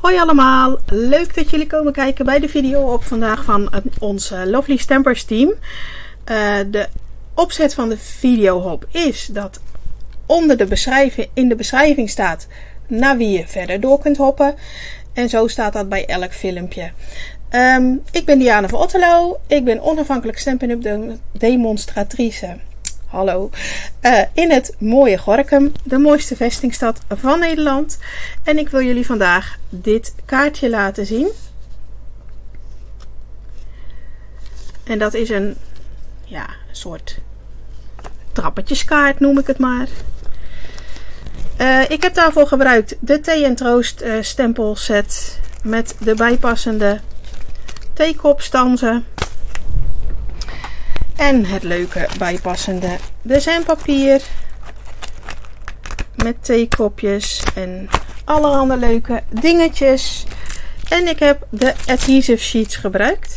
Hoi allemaal, leuk dat jullie komen kijken bij de video op vandaag van ons Lovely Stampers team. De opzet van de videohop is dat onder in de beschrijving staat naar wie je verder door kunt hoppen. En zo staat dat bij elk filmpje. Ik ben Diana van Otterlo, ik ben onafhankelijk Stampin' Up demonstratrice. Hallo, in het mooie Gorinchem, de mooiste vestingstad van Nederland. En ik wil jullie vandaag dit kaartje laten zien. En dat is een soort trappetjeskaart, noem ik het maar. Ik heb daarvoor gebruikt de Tea & Troost stempelset met de bijpassende theekopstanzen. En het leuke bijpassende designpapier met theekopjes en allerhande leuke dingetjes. En ik heb de adhesive sheets gebruikt.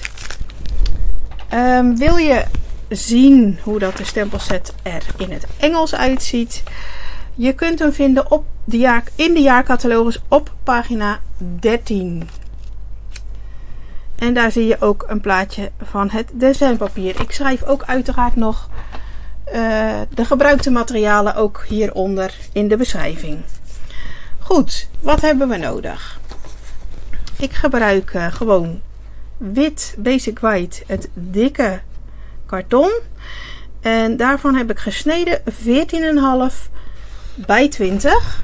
Wil je zien hoe dat de stempelset er in het Engels uitziet? Je kunt hem vinden in de jaarcatalogus op pagina 13. En daar zie je ook een plaatje van het designpapier. Ik schrijf ook uiteraard nog de gebruikte materialen ook hieronder in de beschrijving. Goed, wat hebben we nodig? Ik gebruik gewoon wit Basic White, het dikke karton. En daarvan heb ik gesneden 14,5 bij 20.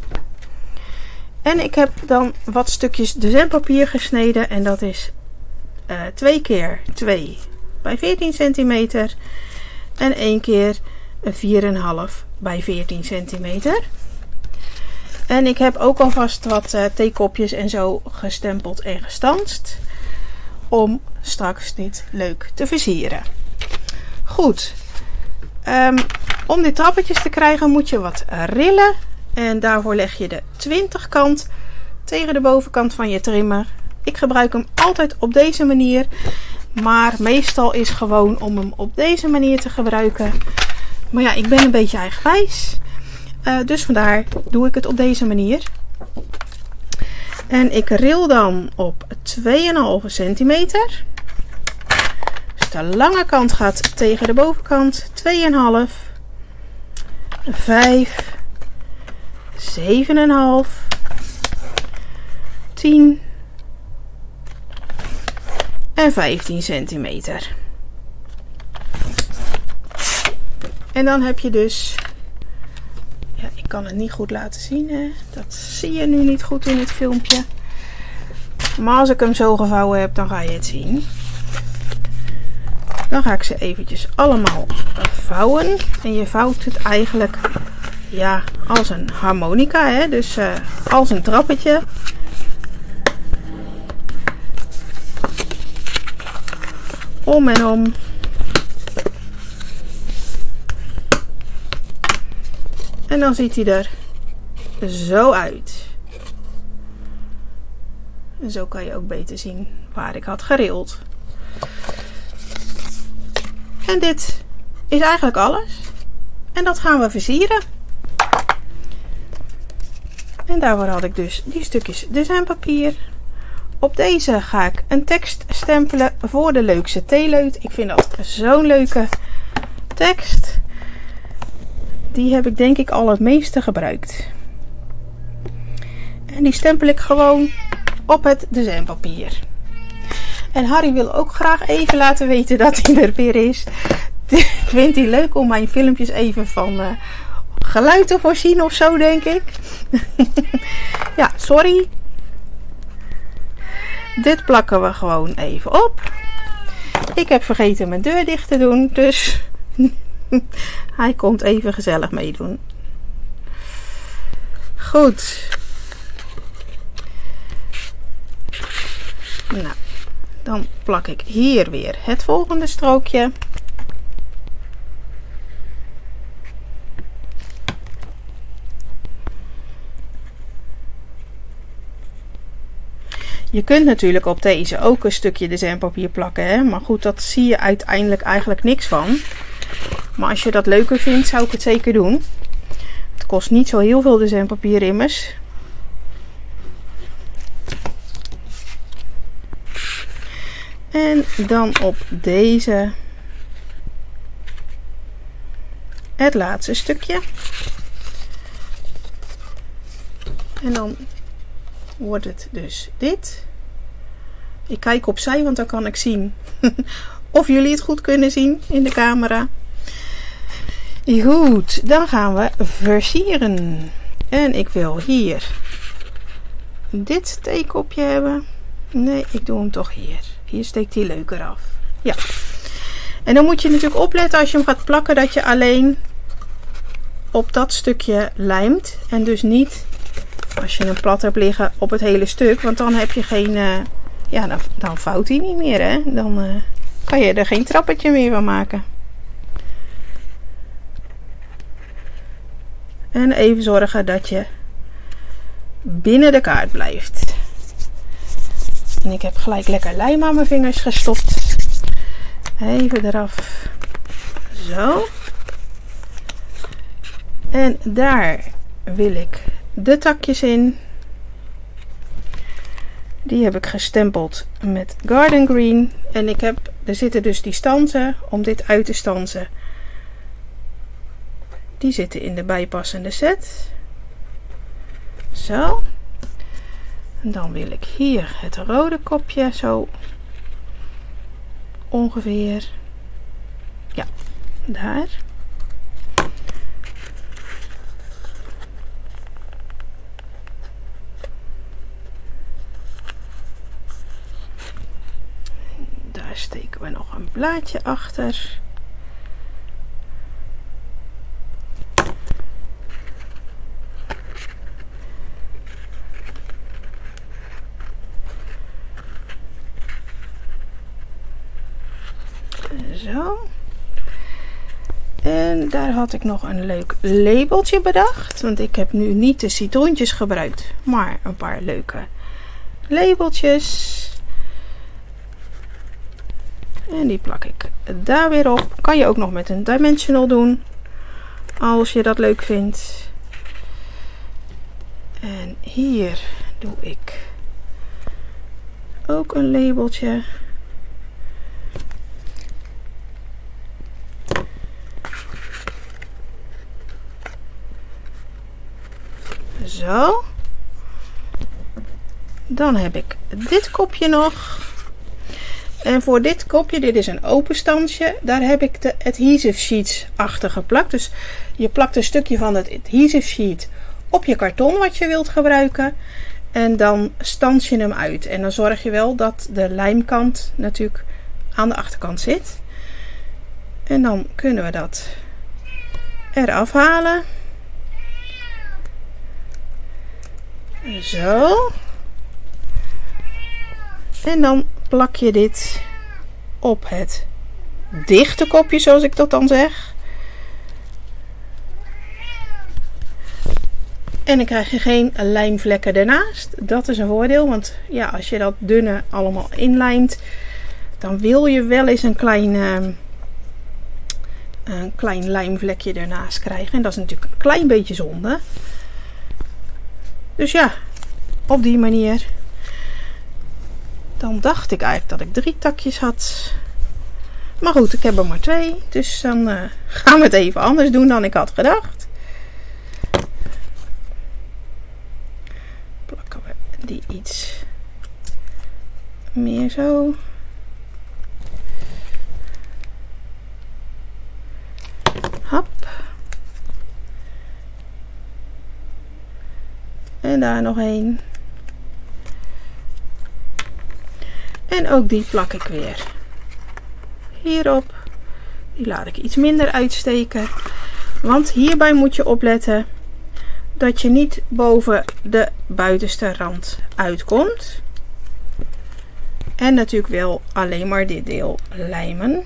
En ik heb dan wat stukjes designpapier gesneden en dat is 2 keer 2 bij 14 centimeter en 1 keer 4,5 bij 14 centimeter. En ik heb ook alvast wat theekopjes en zo gestempeld en gestanst om straks dit leuk te versieren. Goed, om dit trappetjes te krijgen moet je wat rillen en daarvoor leg je de 20 kant tegen de bovenkant van je trimmer. Ik gebruik hem altijd op deze manier, maar meestal is gewoon om hem op deze manier te gebruiken. Maar ja, ik ben een beetje eigenwijs, dus vandaar doe ik het op deze manier. En ik ril dan op 2,5 centimeter. Dus de lange kant gaat tegen de bovenkant 2,5, 5, 7,5, 10 en 15 centimeter. En dan heb je dus, ja, ik kan het niet goed laten zien, hè? Dat zie je nu niet goed in het filmpje. Maar als ik hem zo gevouwen heb, dan ga je het zien. Dan ga ik ze eventjes allemaal vouwen. En je vouwt het eigenlijk als een harmonica, hè? Dus als een trappetje. Om en om. En dan ziet hij er zo uit. En zo kan je ook beter zien waar ik had gerild. En dit is eigenlijk alles. En dat gaan we versieren. En daarvoor had ik dus die stukjes designpapier. Op deze ga ik een tekst stempelen voor de leukste theeleut. Ik vind dat zo'n leuke tekst. Die heb ik denk ik al het meeste gebruikt. En die stempel ik gewoon op het designpapier. En Harry wil ook graag even laten weten dat hij er weer is. Vindt hij leuk om mijn filmpjes even van geluid te voorzien of zo, denk ik. Ja, sorry. Dit plakken we gewoon even op. Ik heb vergeten mijn deur dicht te doen, dus hij komt even gezellig meedoen. Goed. Nou, dan plak ik hier weer het volgende strookje. Je kunt natuurlijk op deze ook een stukje designpapier plakken, hè? Maar goed, dat zie je uiteindelijk eigenlijk niks van. Maar als je dat leuker vindt, zou ik het zeker doen. Het kost niet zo heel veel designpapier immers. En dan op deze het laatste stukje. En dan wordt het dus dit. Ik kijk opzij, want dan kan ik zien of jullie het goed kunnen zien in de camera. Goed, dan gaan we versieren. En ik wil hier dit theekopje hebben. Nee, ik doe hem toch hier. Hier steekt hij leuker af. Ja. En dan moet je natuurlijk opletten als je hem gaat plakken dat je alleen op dat stukje lijmt. En dus niet als je hem plat hebt liggen op het hele stuk. Want dan heb je geen... ja, dan vouwt hij niet meer. Hè? Dan kan je er geen trappetje meer van maken. En even zorgen dat je binnen de kaart blijft. En ik heb gelijk lekker lijm aan mijn vingers gestopt. Even eraf. Zo. En daar wil ik de takjes in. Die heb ik gestempeld met Garden Green. En er zitten dus die stansen om dit uit te stansen. Die zitten in de bijpassende set. Zo. En dan wil ik hier het rode kopje zo ongeveer. Ja, daar. Daar steken we nog een blaadje achter. Zo. En daar had ik nog een leuk labeltje bedacht. Want ik heb nu niet de citroentjes gebruikt. Maar een paar leuke labeltjes. En die plak ik daar weer op. Kan je ook nog met een dimensional doen. Als je dat leuk vindt. En hier doe ik ook een labeltje. Zo. Dan heb ik dit kopje nog. En voor dit kopje, dit is een open stansje, daar heb ik de adhesive sheets achter geplakt. Dus je plakt een stukje van het adhesive sheet op je karton wat je wilt gebruiken. En dan stans je hem uit. En dan zorg je wel dat de lijmkant natuurlijk aan de achterkant zit. En dan kunnen we dat eraf halen. Zo. En dan plak je dit op het dichte kopje, zoals ik dat dan zeg. En dan krijg je geen lijmvlekken ernaast. Dat is een voordeel, want ja, als je dat dunne allemaal inlijmt, dan wil je wel eens een klein lijmvlekje ernaast krijgen. En dat is natuurlijk een klein beetje zonde. Dus ja, op die manier. Dan dacht ik eigenlijk dat ik 3 takjes had. Maar goed, ik heb er maar 2. Dus dan gaan we het even anders doen dan ik had gedacht. Plakken we die iets meer zo. Hop. En daar nog 1. En ook die plak ik weer hierop. Die laat ik iets minder uitsteken. Want hierbij moet je opletten dat je niet boven de buitenste rand uitkomt. En natuurlijk wel alleen maar dit deel lijmen.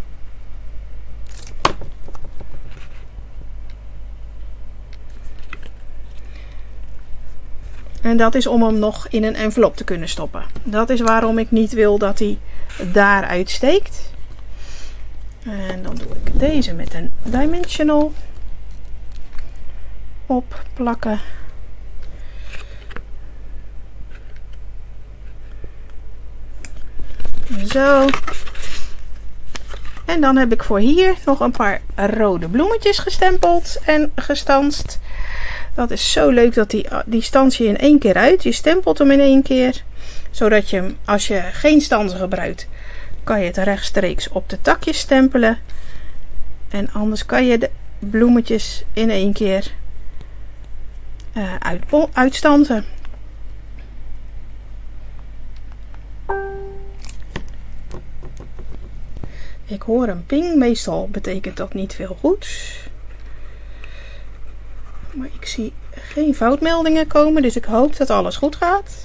En dat is om hem nog in een envelop te kunnen stoppen. Dat is waarom ik niet wil dat hij daar uitsteekt. En dan doe ik deze met een dimensional opplakken. Zo. En dan heb ik voor hier nog een paar rode bloemetjes gestempeld en gestanst. Dat is zo leuk dat die stans je in één keer uit. Je stempelt hem in één keer. Zodat je hem, als je geen stansen gebruikt, kan je het rechtstreeks op de takjes stempelen. En anders kan je de bloemetjes in één keer uitstansen. Ik hoor een ping. Meestal betekent dat niet veel goeds. Maar ik zie geen foutmeldingen komen. Dus ik hoop dat alles goed gaat.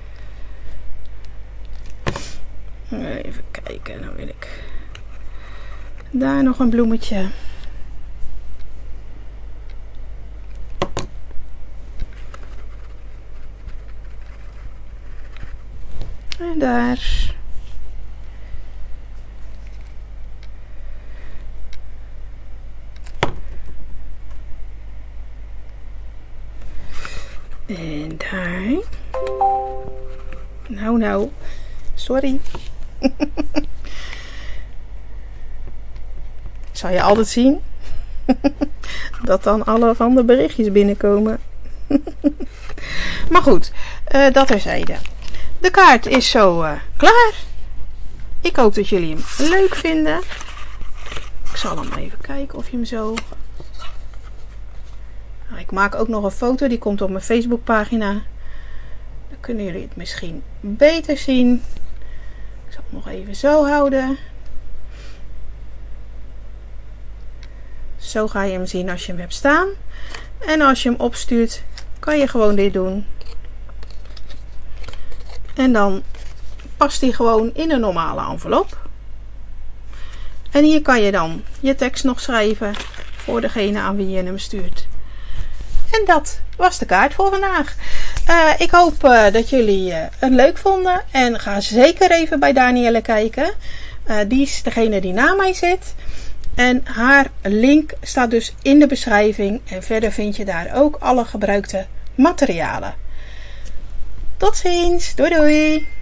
Even kijken. Dan wil ik daar nog een bloemetje. En daar. En daar. Nou. Sorry. Zal je altijd zien. Dat dan alle van de berichtjes binnenkomen. Maar goed. Dat terzijde. De kaart is zo klaar. Ik hoop dat jullie hem leuk vinden. Ik zal hem even kijken of je hem zo... Ik maak ook nog een foto, die komt op mijn Facebookpagina. Dan kunnen jullie het misschien beter zien. Ik zal hem nog even zo houden. Zo ga je hem zien als je hem hebt staan. En als je hem opstuurt, kan je gewoon dit doen. En dan past hij gewoon in een normale envelop. En hier kan je dan je tekst nog schrijven voor degene aan wie je hem stuurt. En dat was de kaart voor vandaag. Ik hoop dat jullie het leuk vonden. En ga zeker even bij Danielle kijken. Die is degene die na mij zit. En haar link staat dus in de beschrijving. En verder vind je daar ook alle gebruikte materialen. Tot ziens. Doei doei.